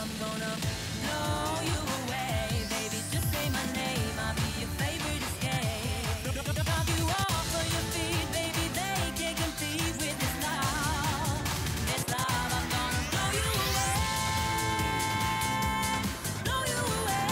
I'm gonna blow you away. Baby, just say my name, I'll be your favorite escape. Knock you off of your feet, baby, they can't compete with this love. This love, I'm gonna blow you away. Blow you away.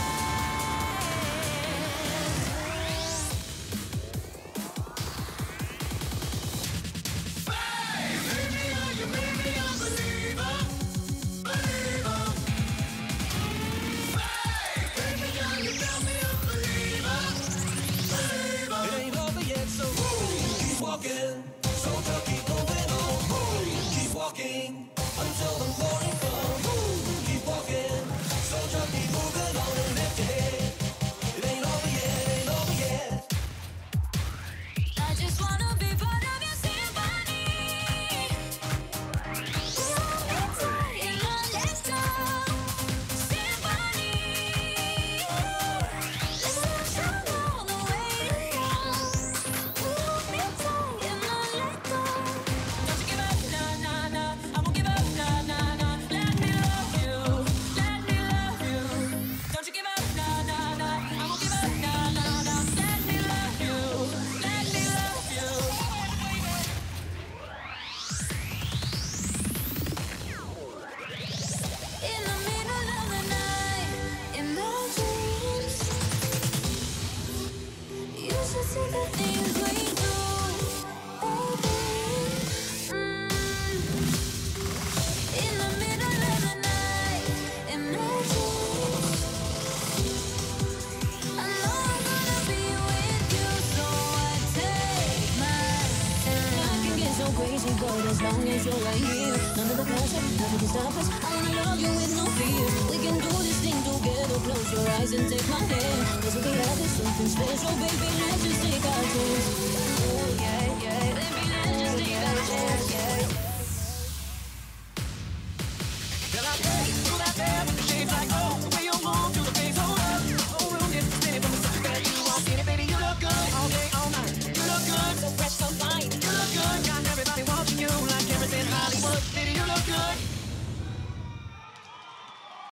Walking, soldier, keep moving on. Keep walking until the morning comes. Keep walking, soldier, keep moving on and lift your head. It ain't over yet, ain't over yet. I just wanna be part of your symphony. Hold me tight in my next symphony. Let's shine all the way home. Hold me tight in my let go. Don't you give up, nah, nah, nah. I won't give up, nah, nah, nah. Let me love you, let me love you. Don't you give up, nah, nah, nah. I won't give up, nah, nah, nah. Let me love you, let me love you. In the middle of the night, in my dreams, you should see the things we do, baby. In the middle of the night, in my dreams, I know I'm gonna be with you, so I take my time. I can get so crazy, but as long as you're right here, none of the pressure, nothing can stop us. I wanna love you with no fear. We can do this thing together. Close your eyes and take my hand, 'cause we can have this something special, baby. Let's just take our chance.